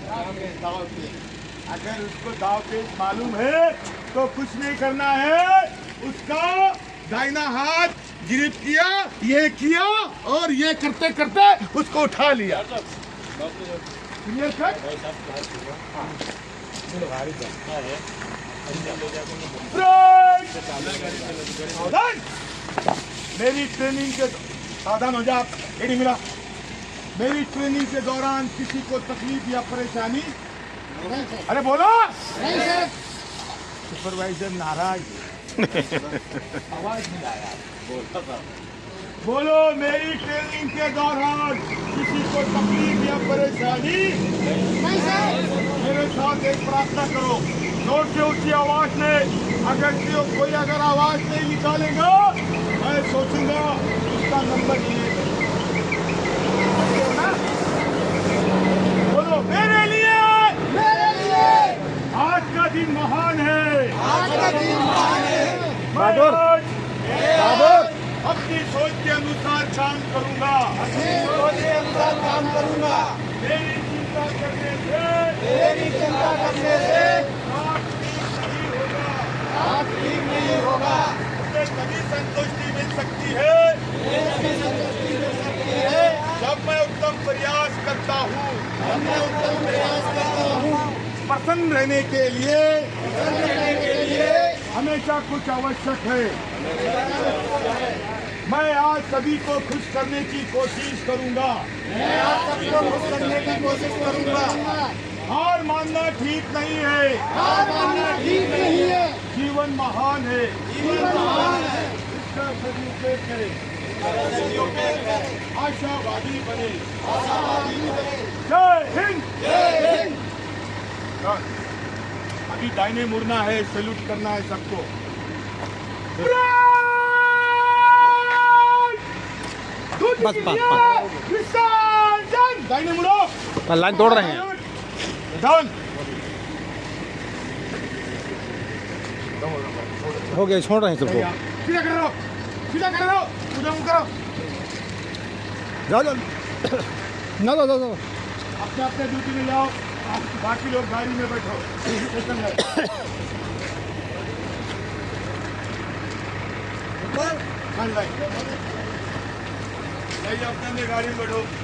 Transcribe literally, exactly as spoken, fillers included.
दाव पेच। अगर उसको दाव पेच मालूम है तो कुछ नहीं करना है, उसका दाहिना हाथ गिरफ्त किया, ये किया और ये करते करते उसको उठा लिया। मेरी ट्रेनिंग के सावधान हो जा आप, एडी मिला। मेरी ट्रेनिंग के दौरान किसी को तकलीफ या परेशानी, अरे बोलो। सुपरवाइजर नाराज, आवाज नहीं आया, बोलो। मेरी ट्रेनिंग के दौरान किसी को तकलीफ या परेशानी, मेरे साथ एक प्रार्थना करो, जोर से ऊंची आवाज में। अगर कोई अगर आवाज नहीं निकालेगा मैं सोचूंगा उसका नंबर नहीं है। बोलो मेरे लिए, मेरे लिए आज का दिन महान है, आज का दिन महान है। बहादुर बहादुर अपनी सोच के अनुसार काम करूंगा, अपनी सोच के अनुसार काम करूंगा। मेरी चिंता करने से, मेरी चिंता करने से आप ठीक नहीं होगा। मुझे तभी संतुष्टि मिल सकती है, मुझे संतुष्टि मिल सकती है जब मैं उत्तम प्रयास करता हूँ, जब मैं उत्तम प्रयास करता हूँ। प्रसन्न रहने के लिए, प्रसन्न रहने के लिए हमेशा कुछ आवश्यक है। मैं आज सभी को खुश करने की कोशिश करूंगा, मैं आज सभी को खुश करने की कोशिश करूंगा। हार मानना ठीक नहीं है, हार मानना ठीक नहीं है। जीवन महान है, जीवन महान है। इसका सदुपयोग करें, आशावादी बने, आशावादी बने। जय हिंद, जय हिंद। अभी दाहिने मुड़ना है, सैल्यूट करना है सबको। बस बस दाहिने मुड़ो, लाइन तोड़ रहे हैं। डाउन हो गया, छोड़ रहे हैं सबको। सीधा करो, सीधा करो, उधर मुंह करो। जाओ जाओ, ना जाओ जाओ, अपने अपने ड्यूटी में जाओ, बाकी लोग गाड़ी में बैठो। अपने अपने गाड़ी में बैठो।